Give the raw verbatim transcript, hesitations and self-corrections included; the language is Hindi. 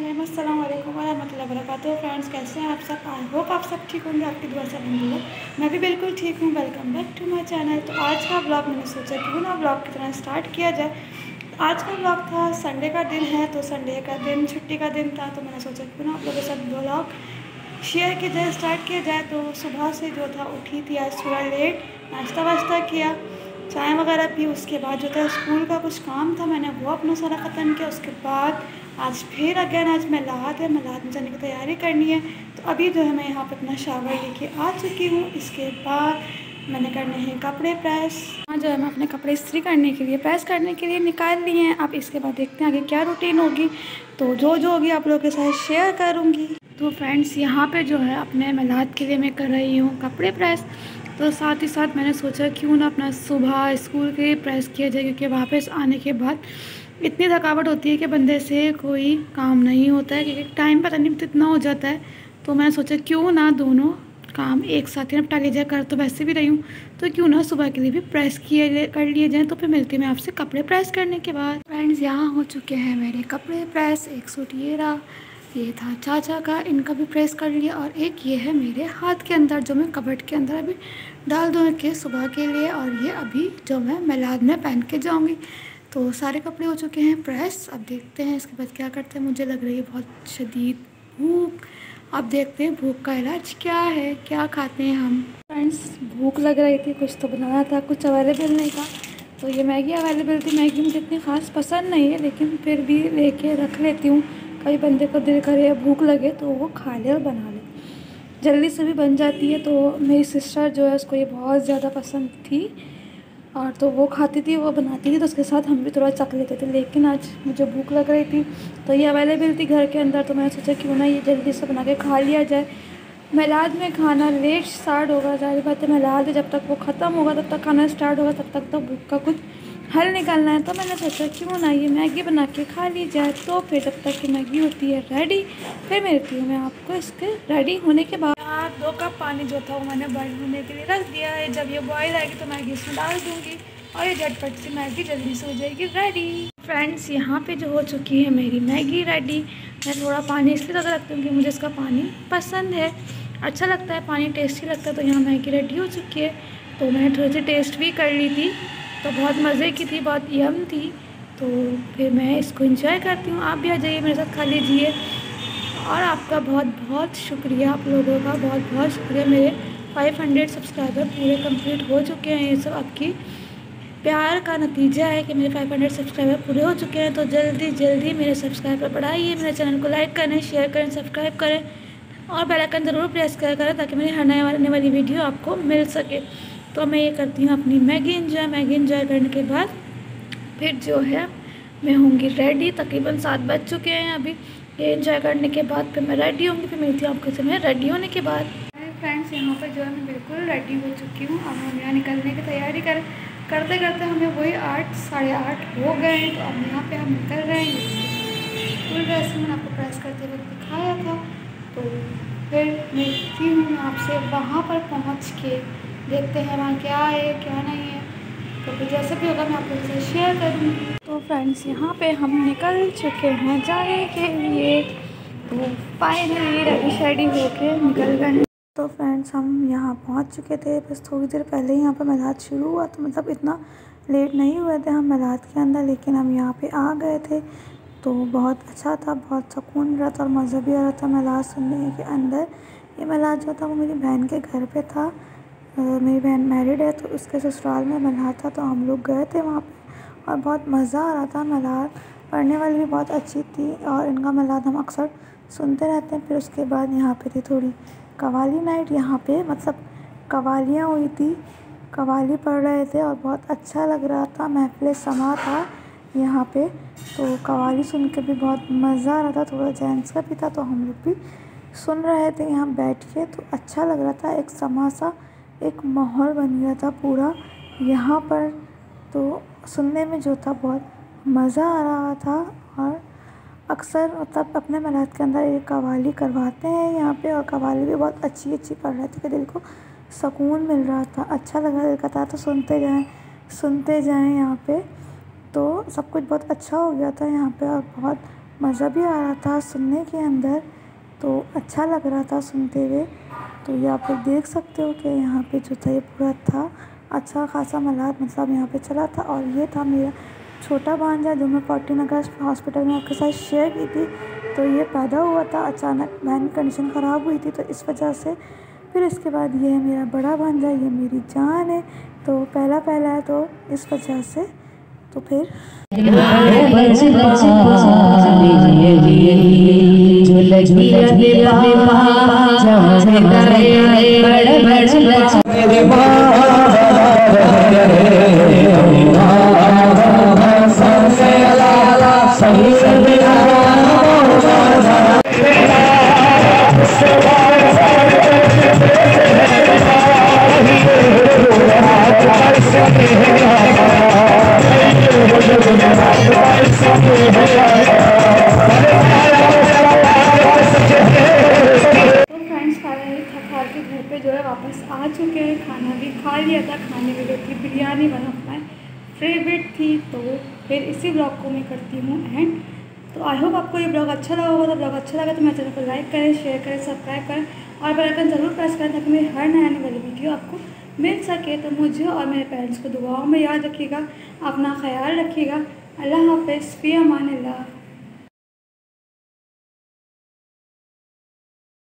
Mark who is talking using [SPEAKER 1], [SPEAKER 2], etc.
[SPEAKER 1] फ्रेंड, अस्सलाम वालेकुम वरहमतुल्लाहि वबरकातुहू। फ्रेंड्स, कैसे हैं आप सब? आई होप आप सब ठीक होंगे, आपकी दुआ से अल्हम्दुलिल्लाह मैं भी बिल्कुल ठीक हूँ। Welcome back to my channel. तो आज का ब्लॉग मैंने सोचा क्यों ना ब्लॉग की तरह स्टार्ट किया जाए। तो आज का ब्लॉग था, संडे का दिन है, तो संडे का दिन छुट्टी का दिन था, तो मैंने सोचा क्यों ना आप लोगों के साथ ब्लॉग शेयर किया जाए, स्टार्ट किया जाए। तो सुबह से जो था उठी थी आज थोड़ा लेट, नाश्ता वाश्ता किया, चाय वगैरह पी। उसके बाद जो था स्कूल का कुछ काम था, मैंने वो अपना सारा ख़त्म किया। उसके बाद आज फिर अगेन आज मेलाद है, मेलाद में जाने की तैयारी करनी है। तो अभी जो है मैं यहाँ पे अपना शावर लेके आ चुकी हूँ। इसके बाद मैंने करने हैं कपड़े प्रेस। हाँ, जो है मैं अपने कपड़े इस्त्री करने के लिए, प्रेस करने के लिए निकाल लिए हैं। अब इसके बाद देखते हैं आगे क्या रूटीन होगी, तो जो जो होगी आप लोगों के साथ शेयर करूँगी। तो फ्रेंड्स, यहाँ पे जो है अपने मेलाद के लिए मैं कर रही हूँ कपड़े प्रेस। तो साथ ही साथ मैंने सोचा क्यों ना अपना सुबह स्कूल के प्रेस किया जाए, क्योंकि वापस आने के बाद इतनी थकावट होती है कि बंदे से कोई काम नहीं होता है, क्योंकि टाइम पता नहीं कितना हो जाता है। तो मैंने सोचा क्यों ना दोनों काम एक साथ ही निपटा लिया जाए। कर तो वैसे भी रही हूँ, तो क्यों ना सुबह के लिए भी प्रेस किए कर लिए जाएँ। तो फिर मिलती हूँ मैं आपसे कपड़े प्रेस करने के बाद। फ्रेंड्स, यहाँ हो चुके हैं मेरे कपड़े प्रेस। एक सूट ये रहा, ये था चाचा का, इनका भी प्रेस कर लिया। और एक ये है मेरे हाथ के अंदर, जो मैं कबर्ड के अंदर अभी डाल दूँ के सुबह के लिए। और ये अभी जो मैं मेलाद में पहन के जाऊँगी। तो सारे कपड़े हो चुके हैं प्रेस। अब देखते हैं इसके बाद क्या करते हैं। मुझे लग रही है बहुत शदीद भूख। अब देखते हैं भूख का इलाज क्या है, क्या खाते हैं हम। फ्रेंड्स, भूख लग रही थी, कुछ तो बनाना था, कुछ अवेलेबल नहीं था। तो ये मैगी अवेलेबल थी। मैगी मुझे इतनी ख़ास पसंद नहीं है, लेकिन फिर भी लेके रख लेती हूँ। कई बंदे को दिल करे या भूख लगे तो वो खा ले और बना ले, जल्दी से भी बन जाती है। तो मेरी सिस्टर जो है उसको ये बहुत ज़्यादा पसंद थी, और तो वो खाती थी, वो बनाती थी, तो उसके साथ हम भी थोड़ा चख लेते थे। लेकिन आज मुझे भूख लग रही थी, तो ये अवेलेबल थी घर के अंदर। तो मैंने सोचा क्यों ना ये जल्दी से बना के खा लिया जाए। मेलाद में खाना लेट स्टार्ट होगा, जाहिर बात है। मेलाद है, जब तक वो ख़त्म होगा तब तक खाना स्टार्ट होगा, तब तक तो भूख का कुछ हल निकालना है। तो मैंने सोचा क्यों ना ये मैगी बना के खा ली जाए। तो फिर जब तक कि मैगी होती है रेडी, फिर मिलती हूँ मैं आपको इसके रेडी होने के बाद। यहाँ दो कप पानी जो था वो मैंने बॉयल होने के लिए रख दिया है। जब ये बॉयल आएगी तो मैगी इसमें डाल दूँगी, और ये झटपट से मैगी जल्दी से हो जाएगी रेडी। फ्रेंड्स, यहाँ पे जो हो चुकी है मेरी मैगी रेडी। मैं थोड़ा पानी इसलिए ज़्यादा रखती हूँ कि मुझे इसका पानी पसंद है, अच्छा लगता है, पानी टेस्टी लगता है। तो यहाँ मैगी रेडी हो चुकी है। तो मैंने थोड़ी सी टेस्ट भी कर ली थी, तो बहुत मज़े की थी, बहुत यम थी। तो फिर मैं इसको एंजॉय करती हूँ। आप भी आ जाइए मेरे साथ, खा लीजिए। और आपका बहुत बहुत शुक्रिया, आप लोगों का बहुत बहुत शुक्रिया। मेरे पाँच सौ सब्सक्राइबर पूरे कंप्लीट हो चुके हैं। ये सब आपकी प्यार का नतीजा है कि मेरे पाँच सौ सब्सक्राइबर पूरे हो चुके हैं। तो जल्दी जल्दी मेरे सब्सक्राइबर बढ़ाइए, मेरे चैनल को लाइक करें, शेयर करें, सब्सक्राइब करें, और बेल आइकन ज़रूर प्रेस करें, ताकि मेरी हर नए आने वाली वीडियो आपको मिल सके। तो मैं ये करती हूँ अपनी मैगी इंजॉय। मैगी इंजॉय करने के बाद फिर जो है मैं होंगी रेडी। तकरीबन सात बज चुके हैं अभी। ये इंजॉय करने के बाद फिर मैं रेडी होंगी, फिर मिलती हूँ आपको समय रेडी होने के बाद। फ्रेंड्स, यहाँ पर जो है मैं बिल्कुल रेडी हो चुकी हूँ। अब हम यहाँ निकलने की तैयारी कर करते करते हमें वही आठ साढ़े आठ हो गए हैं। तो अब यहाँ पे हम निकल रहे हैं। फुल ड्रेस मैंने आपको प्रेस करते हुए दिखाया था। तो फिर मिलती हूँ आपसे वहाँ पर पहुँच के। देखते हैं वहाँ क्या है क्या नहीं है, तो फिर जैसे भी होगा मैं आप लोगों से शेयर करूँगी। तो फ्रेंड्स, यहाँ पे हम निकल चुके हैं जाने के लिए। तो फाइनली रेडी शेडी होके निकल गए हैं। तो फ्रेंड्स, हम यहाँ पहुँच चुके थे, बस थोड़ी देर पहले ही यहाँ पर मेलाद शुरू हुआ। तो मतलब इतना लेट नहीं हुए थे हम मेलाद के अंदर, लेकिन हम यहाँ पे आ गए थे। तो बहुत अच्छा था, बहुत सुकून मिल रहा था, और मज़ा भी आ रहा था मेलाद सुनने के अंदर। ये मेलाद जो था वो मेरी बहन के घर पे था। मेरी बहन मैरिड है, तो उसके ससुराल में मेलाद था, तो हम लोग गए थे वहाँ पे, और बहुत मज़ा आ रहा था। मेलाद पढ़ने वाली भी बहुत अच्छी थी, और इनका मेलाद हम अक्सर सुनते रहते हैं। फिर उसके बाद यहाँ पे थी थोड़ी कवाली नाइट। यहाँ पे मतलब कवालियाँ हुई थी, कवाली पढ़ रहे थे, और बहुत अच्छा लग रहा था। महफिल समा था यहाँ पे, तो कवाली सुन के भी बहुत मज़ा आ रहा था। थोड़ा जेंट्स का भी था, तो हम लोग भी सुन रहे थे यहाँ बैठ के, तो अच्छा लग रहा था। एक समा सा एक माहौल बन गया था पूरा यहाँ पर। तो सुनने में जो था बहुत मज़ा आ रहा था। और अक्सर मतलब अपने मेलाद के अंदर ये कवाली करवाते हैं यहाँ पे, और कवाली भी बहुत अच्छी अच्छी पढ़ रहे थे कि दिल को सुकून मिल रहा था, अच्छा लग रहा था। तो सुनते जाएं सुनते जाएं यहाँ पे। तो सब कुछ बहुत अच्छा हो गया था यहाँ पे, और बहुत मज़ा भी आ रहा था सुनने के अंदर, तो अच्छा लग रहा था सुनते हुए। तो ये आप लोग देख सकते हो कि यहाँ पे जो था ये पूरा था अच्छा खासा मलाद मतलब यहाँ पे चला था। और ये था मेरा छोटा भांजा जो मैं फोर्टीन अगस्त हॉस्पिटल में आपके साथ शेयर की थी। तो ये पैदा हुआ था अचानक, बहन की कंडीशन ख़राब हुई थी तो इस वजह से। फिर इसके बाद ये है मेरा बड़ा भांजा, ये मेरी जान है, तो पहला पहला है तो इस वजह से। तो फिर घर पे जो है वापस आ चुके हैं, खाना भी खा लिया था। खाने में जो थी बिरयानी बना पाए फेवरेट थी। तो फिर इसी ब्लॉग को मैं करती हूँ एंड। तो आई होप आपको ये ब्लॉग अच्छा लगा होगा। तो ब्लॉग अच्छा लगा तो मेरे चैनल को लाइक करें, शेयर करें, सब्सक्राइब करें और बेल आइकन ज़रूर प्रेस करें ताकि मेरी हर नई आने वाली वीडियो आपको मिल सके। तो मुझे और मेरे पेरेंट्स को दुआओं में याद रखिएगा, अपना ख्याल रखिएगा। अल्लाह हाफ़िज़, फ़ी अमान अल्लाह।